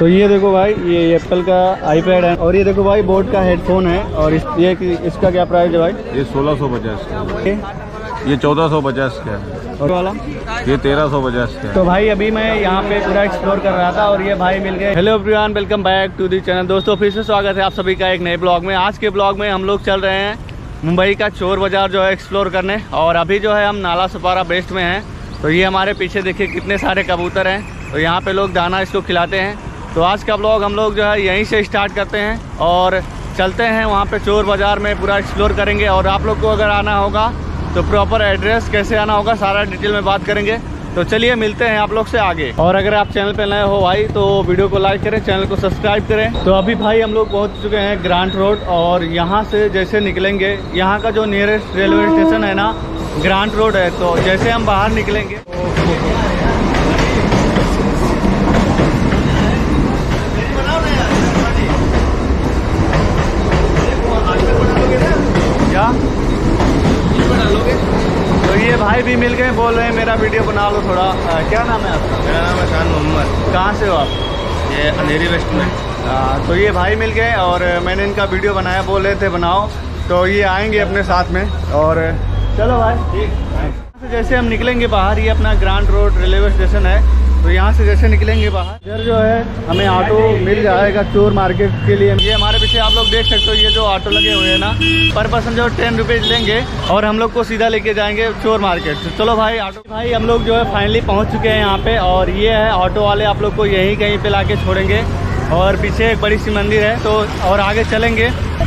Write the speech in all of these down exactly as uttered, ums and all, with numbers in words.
तो ये देखो भाई, ये एप्पल का आईपैड है और ये देखो भाई बोट का हेडफोन है। और इस, ये इसका क्या प्राइस है भाई? ये सोलह सौ पचास का, ये चौदह सौ पचास का है और वाला ये तेरह सौ पचास का है। तो भाई अभी मैं यहाँ पे पूरा एक्सप्लोर कर रहा था और ये भाई मिल गए। Hello everyone, welcome back to the channel. दोस्तों फिर से स्वागत है आप सभी का एक नए ब्लॉग में। आज के ब्लॉग में हम लोग चल रहे हैं मुंबई का चोर बाज़ार जो है एक्सप्लोर करने। और अभी जो है हम नाला सुपारा बेस्ट में हैं। तो ये हमारे पीछे देखिए कितने सारे कबूतर हैं। तो यहाँ पे लोग दाना इसको खिलाते हैं। तो आज का ब्लॉग हम लोग जो है यहीं से स्टार्ट करते हैं और चलते हैं वहाँ पे चोर बाज़ार में, पूरा एक्सप्लोर करेंगे। और आप लोग को अगर आना होगा तो प्रॉपर एड्रेस कैसे आना होगा सारा डिटेल में बात करेंगे। तो चलिए मिलते हैं आप लोग से आगे। और अगर आप चैनल पे नए हो भाई तो वीडियो को लाइक करें, चैनल को सब्सक्राइब करें। तो अभी भाई हम लोग पहुँच चुके हैं ग्रांट रोड। और यहाँ से जैसे निकलेंगे, यहाँ का जो नियरेस्ट रेलवे स्टेशन है ना ग्रांट रोड है। तो जैसे हम बाहर निकलेंगे क्या तो ये भाई भी मिल गए, बोल रहे हैं मेरा वीडियो बना लो थोड़ा। आ, क्या नाम है आपका? मेरा नाम है शान मोहम्मद। कहाँ से हो आप? ये अंधेरी वेस्ट में। आ, तो ये भाई मिल गए और मैंने इनका वीडियो बनाया, बोल रहे थे बनाओ। तो ये आएंगे अपने साथ में। और चलो भाई जैसे हम निकलेंगे बाहर, ये अपना ग्रांट रोड रेलवे स्टेशन है। तो यहाँ से जैसे निकलेंगे बाहर, इधर जो है हमें ऑटो मिल जाएगा चोर मार्केट के लिए। ये हमारे पीछे आप लोग देख सकते हो, ये जो ऑटो लगे हुए हैं ना, पर पर्सन जो टेन रुपीज़ लेंगे और हम लोग को सीधा लेके जाएंगे चोर मार्केट। तो चलो भाई ऑटो भाई हम लोग जो है फाइनली पहुँच चुके हैं यहाँ पे। और ये है ऑटो वाले, आप लोग को यहीं कहीं पे ला के छोड़ेंगे। और पीछे एक बड़ी सी मंदिर है। तो और आगे चलेंगे।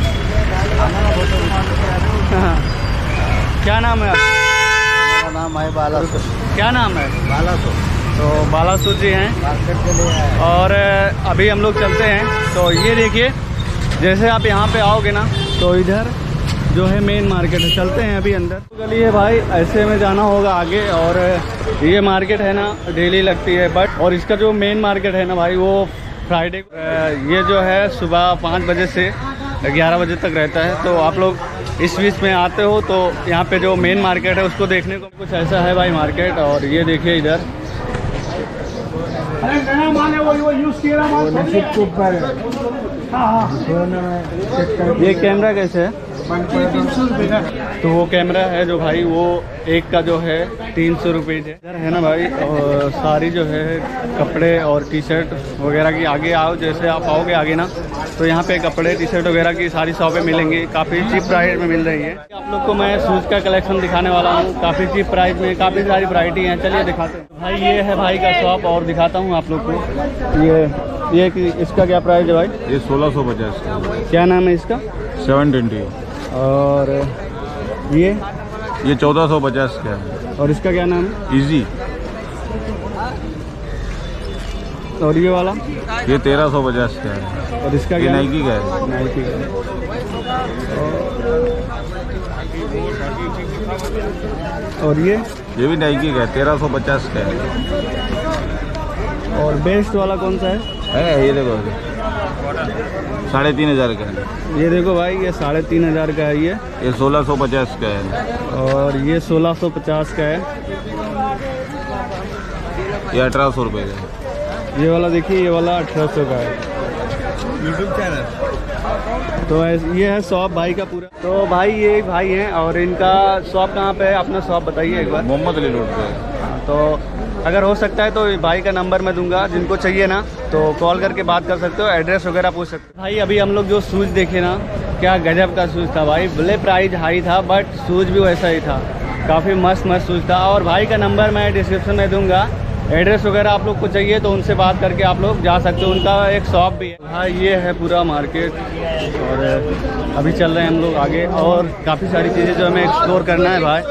क्या नाम है आपका? नाम है बालासुर। क्या नाम है? बालासुर। तो बालासुर जी हैं मार्केट के लिए। और अभी हम लोग चलते हैं। तो ये देखिए जैसे आप यहाँ पे आओगे ना तो इधर जो है मेन मार्केट है। चलते हैं अभी अंदर। गली है भाई, ऐसे में जाना होगा आगे। और ये मार्केट है ना डेली लगती है बट, और इसका जो मेन मार्केट है ना भाई वो फ्राइडे, ये जो है सुबह पाँच बजे से ग्यारह बजे तक रहता है। तो आप लोग इस बीच में आते हो तो यहाँ पे जो मेन मार्केट है उसको देखने को कुछ ऐसा है भाई मार्केट। और ये देखिए इधर ये कैमरा कैसे है? तीन सौ रुपये का। तो वो कैमरा है जो भाई वो एक का जो है तीन सौ रुपये है। इधर है ना भाई और सारी जो है कपड़े और टी शर्ट वगैरह की। आगे आओ, जैसे आप आओगे आगे ना तो यहाँ पे कपड़े टी शर्ट वगैरह की सारी शॉपें मिलेंगी, काफ़ी चीप प्राइस में मिल रही है। आप लोग को मैं शूज़ का कलेक्शन दिखाने वाला हूँ, काफ़ी चीप प्राइस में, काफ़ी सारी वैरायटी हैं। चलिए दिखाते हैं भाई। ये है भाई का शॉप और दिखाता हूँ आप लोग को। ये ये इसका क्या प्राइस है भाई? ये सोलह सौ पचास का। क्या नाम है इसका? Seven twenty. और ये ये चौदह सौ पचास का है। और इसका क्या नाम है? इजी। और ये वाला? ये तेरह सौ पचास का है। और इसका ये क्या? नाइकी का है। नाइकी का। और ये ये भी नाइकी का है, तेरह सौ पचास का है। और बेस्ट वाला कौन सा है? है ये देखो, साढ़े तीन हजार का है। ये देखो भाई, ये साढ़े तीन हजार का है। ये ये सोलह सौ पचास का है। और ये सोलह सौ पचास का है। ये अठारह सौ रुपये का है। ये वाला देखिए, ये वाला अठारह सौ का है। YouTube channel. तो ये है शॉप भाई का पूरा। तो भाई ये भाई हैं और इनका शॉप कहाँ पे है? अपना शॉप बताइए एक बार। मोहम्मद अली रोड पे। तो अगर हो सकता है तो भाई का नंबर मैं दूंगा, जिनको चाहिए ना तो कॉल करके बात कर सकते हो, एड्रेस वगैरह पूछ सकते हो। भाई अभी हम लोग जो शूज़ देखे ना, क्या गजब का शूज़ था भाई। भले प्राइस हाई था बट शूज़ भी वैसा ही था, काफ़ी मस्त मस्त शूज़ था। और भाई का नंबर मैं डिस्क्रिप्शन में दूंगा, एड्रेस वगैरह आप लोग को चाहिए तो उनसे बात करके आप लोग जा सकते हो। उनका एक शॉप भी है। हाँ ये है पूरा मार्केट। और अभी चल रहे हैं हम लोग आगे और काफ़ी सारी चीज़ें जो हमें एक्सप्लोर करना है भाई।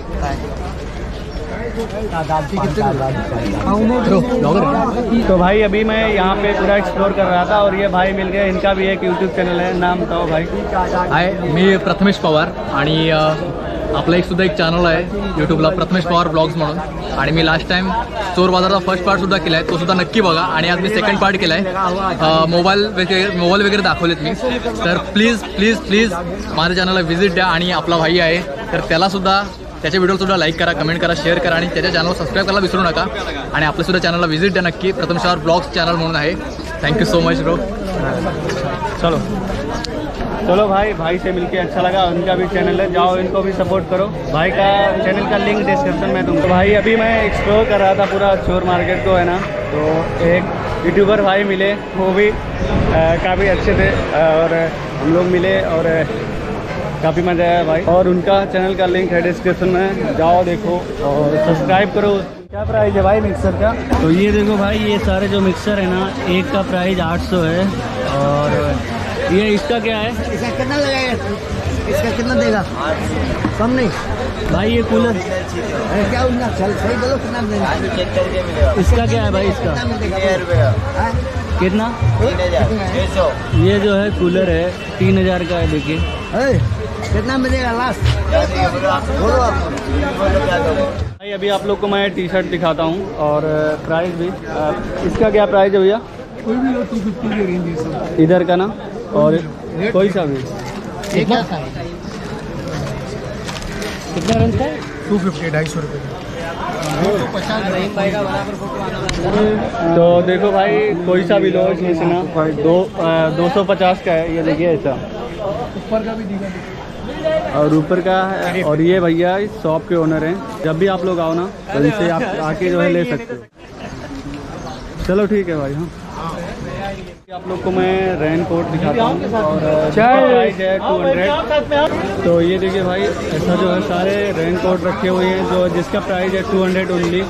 तो भाई अभी मैं यहाँ पे पूरा एक्सप्लोर कर रहा था और ये भाई मिल गए। इनका भी एक यूट्यूब चॅनल आहे, नाम बताओ भाई। हाय, मी प्रथमेश पवार आणि आपलं एक सुद्धा एक चॅनल आहे यूट्यूबला, प्रथमेश पवार ब्लॉग्स म्हणून. आणि मी लास्ट टाइम चोर बाजारचा फर्स्ट पार्ट सुद्धा केला आहे, तो सुद्धा नक्की बघा. आणि आज मी सेकंड पार्ट केला आहे, मोबाईल वगैरे मोबाईल वगैरे दाखवलेत मी. तर प्लीज प्लीज प्लीज माझ्या चॅनलला व्हिजिट द्या. आणि आपला भाई आहे तर त्याला सुद्धा त्याच्या व्हिडिओसुद्धा लाईक करा, कमेंट करा, शेअर करा आणि त्याच्या चॅनलला सबस्क्राईब करायला विसरू नका. आणि आपल्या सुद्धा चॅनलला व्हिजिट द्या नक्की. प्रथमेश पवार ब्लॉग्स चॅनल म्हणून आहे. Thank you so much bro. चलो चलो भाई, भाई से मिलके अच्छा लगा। उनका भी चैनल है, जाओ इनको भी सपोर्ट करो। भाई का चैनल का लिंक डिस्क्रिप्शन में दूँगा। भाई अभी मैं एक्सप्लोर कर रहा था पूरा चोर मार्केट को, है ना, तो एक यूट्यूबर भाई मिले, वो भी काफ़ी अच्छे थे और हम लोग मिले और काफ़ी मज़ा आया भाई। और उनका चैनल का लिंक है डिस्क्रिप्शन में, जाओ देखो और सब्सक्राइब करो। क्या प्राइस है भाई मिक्सर का? तो ये देखो भाई, ये सारे जो मिक्सर है ना, एक का प्राइस आठ सौ है। और ये इसका क्या है? इसका कितना लगेगा? इसका कितना देगा? कम नहीं भाई ये कूलर अरे क्या उतना चल सही बोलो, कितना देगा? इसका क्या है भाई? इसका कितना? ये जो है कूलर है तीन हजार का है। देखिए कितना मिलेगा लास्ट? बोलो आप। भाई अभी आप लोग को मैं टी शर्ट दिखाता हूँ और प्राइस भी। इसका क्या प्राइस है भैया? कोई भी टू फिफ्टी की रेंज है सब इधर का ना, और कोई सा भी कितना कितना रेंज का? टू फिफ्टी ढाई सौ रुपये। तो देखो भाई, कोई सा भी लो इसमें से ना, दो दो सौ पचास का है। ये देखिए ऐसा, ऊपर का भी दिखा और ऊपर का है। और ये भैया इस शॉप के ओनर हैं। जब भी आप लोग आओ ना, तो इनसे आप आके जो है ले सकते हो। चलो ठीक है भाई। हाँ, आप लोग को मैं रेन कोट दिखाता हूँ और प्राइस है टू हंड्रेड। तो ये देखिए भाई, ऐसा जो है सारे रेन कोट रखे हुए हैं, जो जिसका प्राइस है टू हंड्रेड ओनली।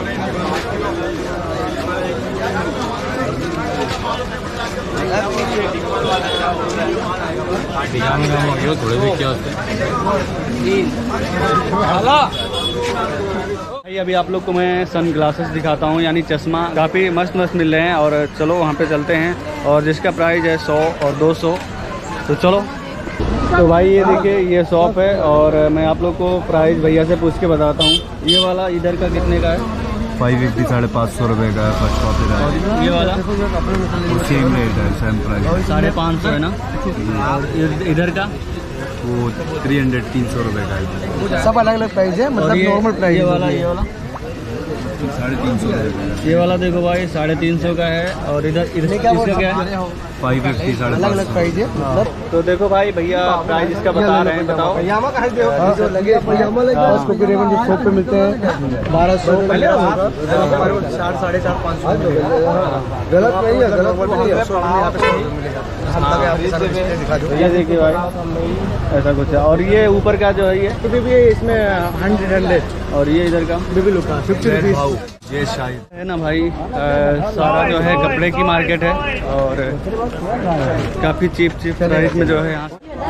भाई अभी आप लोग को मैं सन ग्लासेस दिखाता हूँ, यानी चश्मा। काफ़ी मस्त मस्त मिल रहे हैं और चलो वहाँ पे चलते हैं, और जिसका प्राइस है सौ और दो सौ। तो चलो। तो भाई ये देखिए, ये शॉप है और मैं आप लोग को प्राइस भैया से पूछ के बताता हूँ। ये वाला इधर का कितने का है? फाइव फिफ्टी साढ़े पाँच सौ रुपये का फर्स्ट कॉपी का है। ये वाला सेम रेट है, सेम प्राइस, साढ़े पाँच सौ है ना। और इधर का वो थ्री हंड्रेड तीन सौ रुपये का है। सब अलग अलग प्राइस है, मतलब नॉर्मल प्राइस। ये वाला ये वाला साढ़े तीन सौ रुपये। ये वाला देखो भाई, साढ़े तीन सौ का है। और इधर इसका क्या है? फाइव फिफ्टी साढ़े अलग अलग प्राइस है मतलब। तो देखो भाई, भैया प्राइस इसका बता रहे हैं, बताओ। पजामा का जो लगे पजामा लगे उसको भी रेवन जो शॉप पे मिलते हैं बारह सौ चार साढ़े चार पाँच सौ। गलत नहीं है, गलत नहीं है। ये देखिए भाई, ऐसा कुछ है। और ये ऊपर का जो है, ये भी इसमें हंड्रेड हंड्रेड और ये इधर का भी लुक का फिफ्टी रुपीज ये शायद है ना भाई। आ, सारा जो है कपड़े की मार्केट है और काफ़ी चीप चीप प्राइस में जो है यहाँ।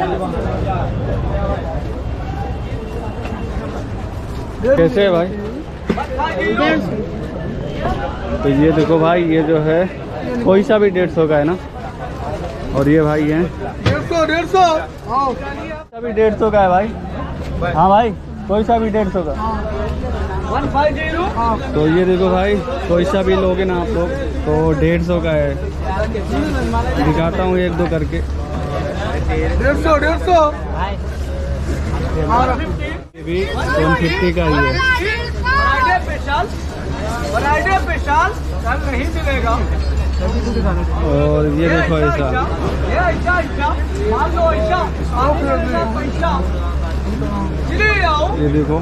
कैसे है भाई? तो ये देखो भाई, ये जो है कोई सा भी डेढ़ सौ का है ना। और ये भाई है डेढ़ सौ डेढ़ सौ भी डेढ़ सौ का है भाई। हाँ भाई, कोई सा भी डेढ़ सौ का। One five zero. तो ये देखो भाई, कोई सा भी लोगे ना आप लोग तो डेढ़ सौ का है। दिखाता हूँ एक दो करके। डेढ़ सौ डेढ़ सौ ये भी वन फिफ्टी का ही है। कल नहीं मिलेगा। और ये देखो ऐसा, ये देखो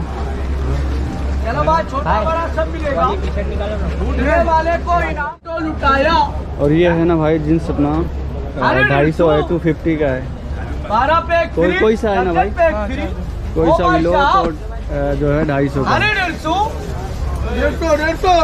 छोटा बड़ा सब मिलेगा। ढूंढने वाले को इनाम तो लुटाया। और ये है ना भाई जींस अपना ढाई सौ है, टू फिफ्टी का है। बारह पे कोई कोई सा है ना भाई, कोई सा भी लो तो जो है ढाई सौ का। डेढ़ सौ डेढ़ सौ डेढ़ सौ।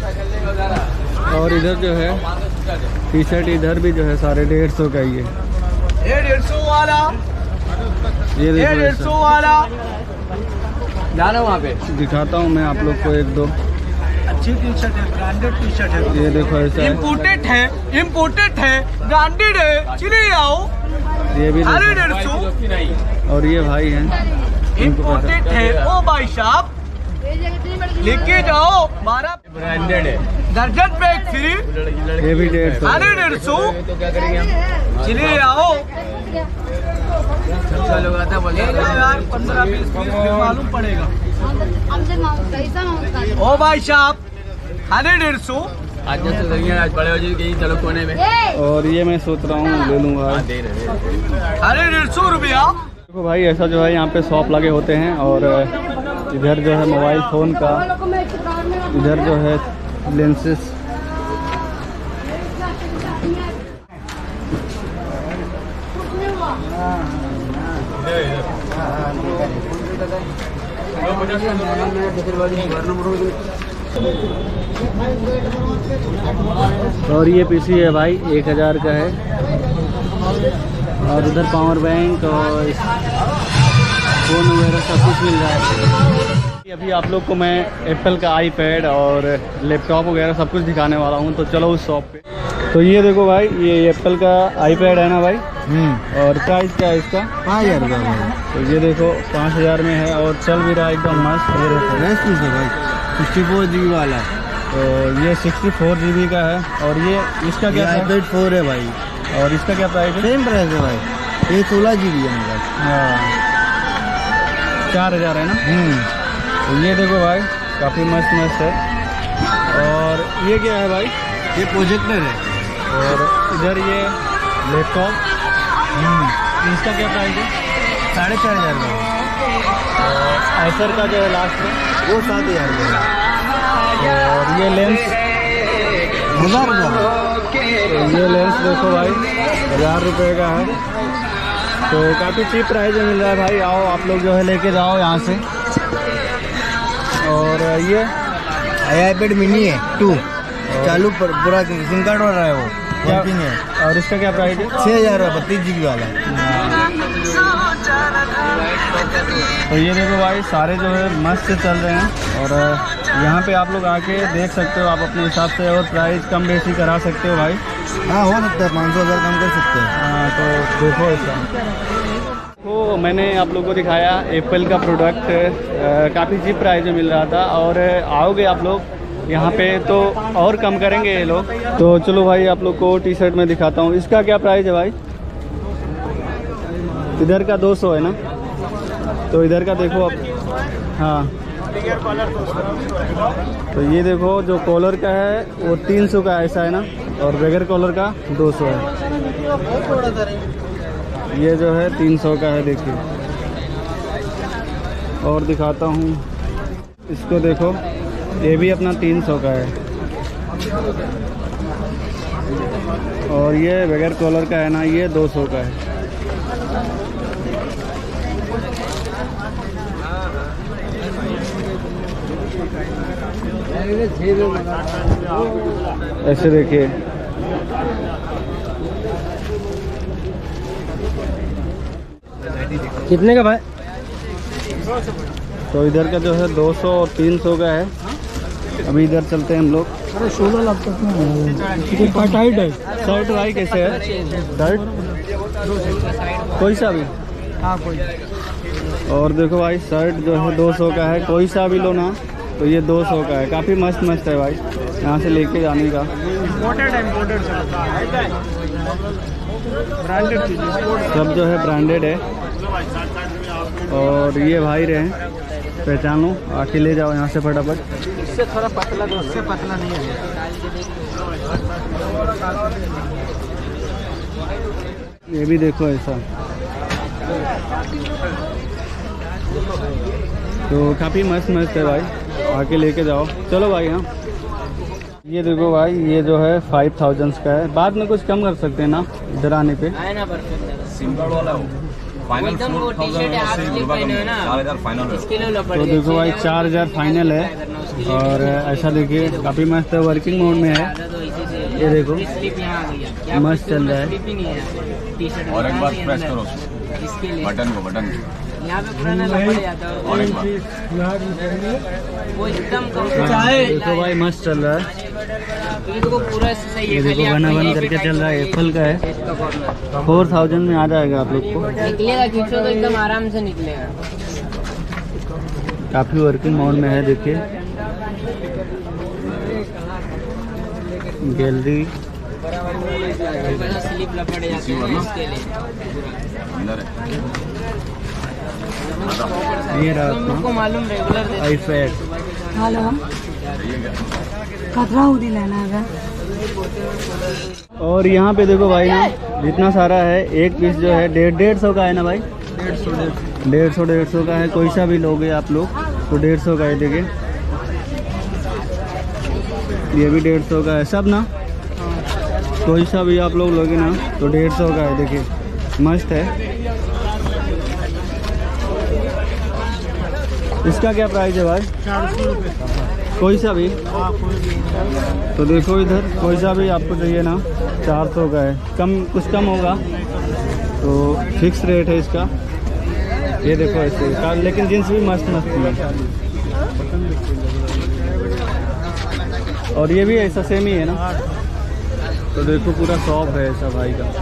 और इधर जो है टी शर्ट, इधर भी जो है सारे डेढ़ सौ का ही है। ये डेढ़ सौ वाला, ये ये देखो डेढ़ ऐसा। सौ वाला जाना वहाँ पे। दिखाता हूँ मैं आप लोग को एक दो। अच्छी टी शर्ट है, ब्रांडेड टी शर्ट है। ये देखो ऐसा है। इम्पोर्टेड है, इम्पोर्टेड है, ब्रांडेड है। चले आओ। ये भी अरे देखो। डेढ़ सौ और ये भाई हैं, इनको पता। इम्पोर्टेड है। ओ भाई साहब लेके जाओ। बारह ब्रांडेड है। दर्जन पे एक फ्री। ये भी डेढ़ सौ। अरे डेढ़ सौ। चले आओ। अच्छा लोग आता बोले यार पंद्रह बीस पीस मालूम पड़ेगा। ओ भाई साहब, अरे डेढ़ सौ। आज जैसे लगी आज बड़े बजे गई चलो कोने में। और ये मैं सोच रहा हूँ ले लूँगा। अरे डेढ़ सौ रुपया। देखो भाई ऐसा जो है यहाँ पे शॉप लगे होते हैं और इधर जो है मोबाइल फ़ोन का, इधर जो है लेंसेस। और ये पीसी है भाई एक हज़ार का है। और उधर पावर बैंक और फ़ोन वगैरह सब कुछ मिल रहा है। अभी आप लोग को मैं एप्पल का आईपैड और लैपटॉप वगैरह सब कुछ दिखाने वाला हूँ, तो चलो उस शॉप पे। तो ये देखो भाई, ये एप्पल का आईपैड है ना भाई, और प्राइस क्या है इसका? पाँच हज़ार रुपये। तो ये देखो पाँच हज़ार में है और चल भी रहा है एकदम मस्त। ये देखो बेस्ट पीस है भाई, सिक्सटी फोर जी बी वाला है। तो ये सिक्सटी फोर जी बी का है। और ये इसका क्या है? आईपैड फोर है भाई। और इसका क्या प्राइस है? सेम प्राइस है भाई, ये सोलह जी बी है मेरा। हाँ चार हज़ार है ना। तो ये देखो भाई काफ़ी मस्त मस्त है। और ये क्या है भाई? ये प्रोजेक्टर है। और इधर ये लैपटॉप, इसका क्या प्राइस है? साढ़े चार हज़ार का। एसर का जो है लास्ट में वो सात हज़ार का। और ये लेंस हज़ार रुपये। तो ये लेंस देखो भाई हज़ार रुपये का है। तो काफ़ी चीप प्राइस में मिल रहा है भाई। आओ आप लोग जो है लेके जाओ यहाँ से। और ये आईपैड मिनी है टू, चालू पर पूरा सिम कार्ड हो रहा है, वो वर्किंग है। और इसका क्या प्राइस है? छः हज़ार रुपये बत्तीस जी बी वाला। तो ये देखो भाई सारे जो है मस्त से चल रहे हैं। और यहाँ पे आप लोग आके देख सकते हो आप अपने हिसाब से, और प्राइस कम बेसी करा सकते हो भाई। हाँ हो सकता है, पाँच सौ हज़ार कम कर सकते हैं। हाँ तो देखो ऐसा। तो मैंने आप लोगों को दिखाया एप्पल का प्रोडक्ट, काफ़ी चीप प्राइस में मिल रहा था। और आओगे आप लोग यहाँ पे तो और कम करेंगे ये लोग। तो चलो भाई आप लोग को टी शर्ट में दिखाता हूँ। इसका क्या प्राइस है भाई? इधर का दो सौ है ना, तो इधर का देखो आप। हाँ तो ये देखो जो कॉलर का है वो तीन सौ का ऐसा है ना, और बगैर कॉलर का दो सौ है। ये जो है तीन सौ का है, देखिए। और दिखाता हूँ इसको, देखो ये भी अपना तीन सौ का है। और ये बगैर कॉलर का है ना, ये दो सौ का है। ऐसे देखिए। कितने का भाई? तो इधर का जो है दो सौ और तीन सौ का है। अभी इधर चलते हैं हम लोग। अरे सोलह लैपटॉप में टाइट है। शर्ट भाई कैसे है? शर्ट कोई सा भी? हाँ कोई। और देखो भाई शर्ट जो है दो सौ का है, कोई सा भी लो ना तो ये दो सौ का है। काफ़ी मस्त मस्त है भाई, यहाँ से लेके जाने का। सब जो है ब्रांडेड है। और ये भाई रहे, पहचानो, आके ले जाओ यहाँ से फटाफट। इससे थोड़ा पतला दो, इससे पतला नहीं है। ये भी देखो ऐसा। तो काफ़ी मस्त मस्त है भाई, आके लेके जाओ। चलो भाई। हाँ ये देखो भाई, ये जो है फाइव थाउजेंड का है। बाद में कुछ कम कर सकते हैं ना इधर आने पे। सिंपल वाला हो फाइनल फोर थाउजेंड फाइनल। तो देखो भाई चार हज़ार फाइनल है। और ऐसा देखिए काफ़ी मस्त है, वर्किंग मोड में है। ये देखो मस्त चल रहा है। और एक बार प्रेस करो बटन को, बटन यहाँ पे पुराना लपड़ जाता है और एक बार वो एकदम कम। देखो भाई मस्त चल रहा है। ये तो पूरा सही ये है। देखो बना बन करके चल रहा है, एप्पल का है। फोर थाउजेंड में आ जाएगा आप लोग को। निकलेगा खींचो तो एकदम आराम से निकलेगा। काफ़ी वर्किंग मोड में है, देखिए। गैलरी स्लिप लपड़ जाते हैं इसके लिए। अंदर है। ये रहा तुम लोग को मालूम रेगुलर आईपैड। हेलो खतरा उदी लेना है। और यहाँ पे देखो भाई ना जितना सारा है, एक पीस जो है डेढ़ डेढ़ सौ का है ना भाई, डेढ़ सौ डेढ़ सौ डेढ़ सौ का है। कोई सा भी लोगे आप लोग तो डेढ़ सौ का है। देखिए ये भी डेढ़ सौ का है सब ना, कोई सा भी आप लोग लोगे ना तो डेढ़ सौ का है। देखिए मस्त है। इसका क्या प्राइस है भाई? कोई सा भी तो देखो इधर, कोई सा भी आपको चाहिए ना चार सौ का है। कम कुछ कम होगा तो फिक्स रेट है इसका। ये देखो ऐसे का, लेकिन जींस भी मस्त मस्त है। और ये भी ऐसा सेम ही है ना। तो देखो पूरा शॉप है ऐसा भाई का।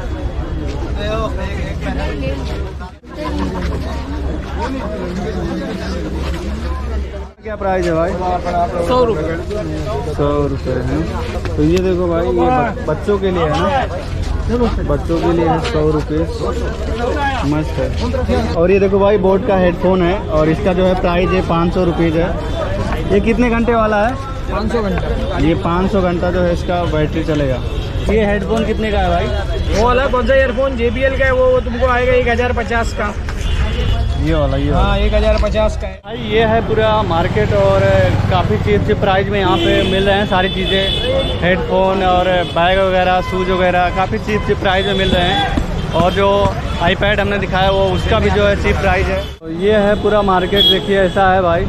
क्या प्राइस है भाई? सौ रुपये सौ रुपये है। तो ये देखो भाई, ये बच्चों के लिए है ना, बच्चों के लिए है सौ रुपये, मस्त है। और ये देखो भाई बोट का हेडफोन है और इसका जो है प्राइस है पाँच सौ रुपीज़ है। ये कितने घंटे वाला है? पाँच सौ घंटा। ये पाँच सौ घंटा जो है इसका बैटरी चलेगा। ये हेडफोन कितने का है भाई? वो वाला कौन सा ईयरफोन जे बी एल का है, वो वो तुमको आएगा एक हज़ार पचास का। ये वाला ये हाँ एक हज़ार पचास का है भाई। ये है पूरा मार्केट और काफ़ी चीप चीप प्राइस में यहाँ पे मिल रहे हैं सारी चीज़ें, हेडफोन और बैग वगैरह, शूज़ वगैरह काफ़ी चीप चीप प्राइस में मिल रहे हैं। और जो आईपैड हमने दिखाया वो उसका भी जो है चीप प्राइस है। तो ये है पूरा मार्केट, देखिए ऐसा है भाई।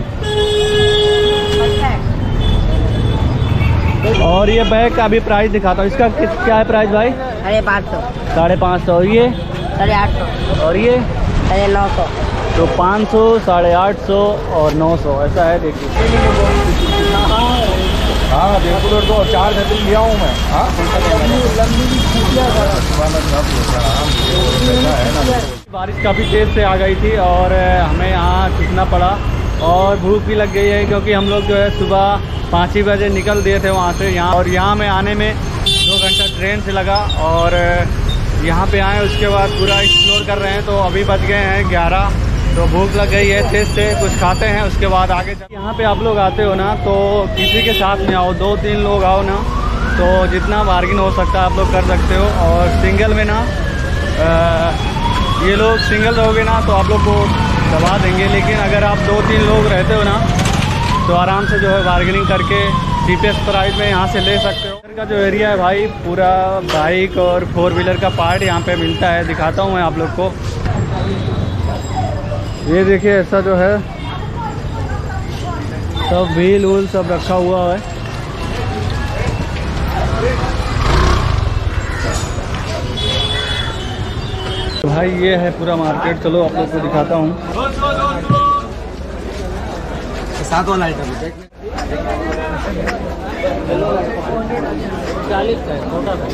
और ये बैग का भी प्राइस दिखाता हूँ, इसका क्या है प्राइस भाई? साढ़े पाँच सौ साढ़े पाँच सौ। ये साढ़े आठ सौ और ये साढ़े नौ सौ। तो पाँच सौ, साढ़े आठ सौ और नौ सौ ऐसा है। देखिए हाँ डेढ़ सौ दो चार घंटे लिया हूँ मैं। हाँ बारिश काफ़ी तेज़ से आ गई थी और हमें यहाँ रुकना पड़ा और भूख भी लग गई है, क्योंकि हम लोग जो है सुबह पाँच ही बजे निकल दिए थे वहाँ से यहाँ। और यहाँ में आने में दो घंटा ट्रेन से लगा और यहाँ पे आए, उसके बाद पूरा एक्सप्लोर कर रहे हैं। तो अभी बज गए हैं ग्यारह, तो भूख लग गई है तेज से, कुछ खाते हैं उसके बाद आगे चल। यहाँ पे आप लोग आते हो ना तो किसी के साथ में आओ, दो तीन लोग आओ ना तो जितना बार्गिन हो सकता है आप लोग कर सकते हो। और सिंगल में ना आ, ये लोग सिंगल रहोगे ना तो आप लोग को दबा देंगे, लेकिन अगर आप दो तीन लोग रहते हो ना तो आराम से जो है बार्गेनिंग करके चीपेस्ट प्राइस में यहाँ से ले सकते हो। इधर का जो एरिया है भाई, पूरा बाइक और फोर व्हीलर का पार्ट यहाँ पे मिलता है। दिखाता हूँ मैं आप लोग को। ये देखिए ऐसा जो है सब व्हील वूल सब रखा हुआ है। भाई ये है पूरा मार्केट, चलो आप लोग को दिखाता हूँ। सात वाला आइटम चालीस का है, छोटा सा।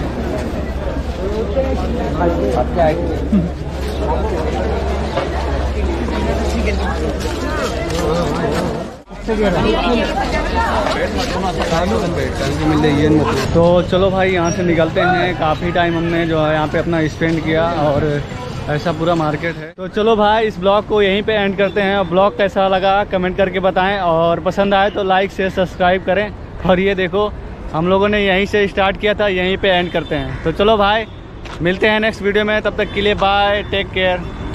तो चलो भाई यहाँ से निकलते हैं। काफ़ी टाइम हमने जो है यहाँ पे अपना स्पेंड किया और ऐसा पूरा मार्केट है। तो चलो भाई इस ब्लॉग को यहीं पे एंड करते हैं। और ब्लॉग कैसा लगा कमेंट करके बताएं, और पसंद आए तो लाइक शेयर सब्सक्राइब करें। और ये देखो हम लोगों ने यहीं से स्टार्ट किया था, यहीं पे एंड करते हैं। तो चलो भाई मिलते हैं नेक्स्ट वीडियो में, तब तक के लिए बाय, टेक केयर।